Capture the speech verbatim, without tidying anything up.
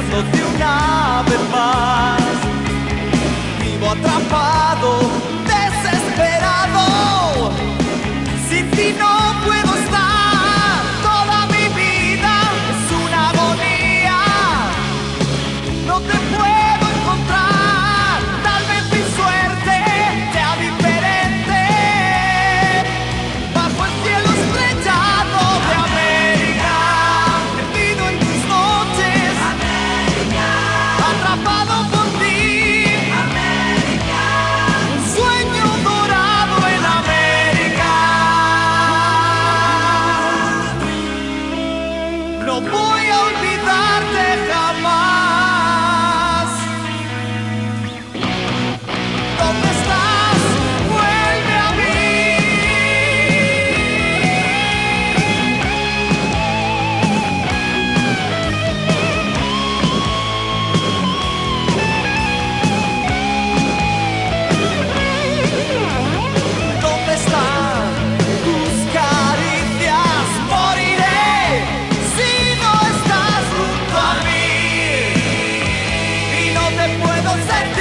besándote una vez más. Vivo atrapado, desesperado, sin ti no puedo estar. Toda mi vida es una agonía, no te puedo encontrar. Tal vez mi suerte sea diferente, bajo el cielo estrellado de América, perdido en tus noches, América, atrapado por ti, América, un sueño dorado en América. No voy a olvidarte jamás. ¿Dónde estás? Vuelve a mí. ¿Dónde están tus caricias? Moriré si no estás junto a mí, y no te puedo sentir.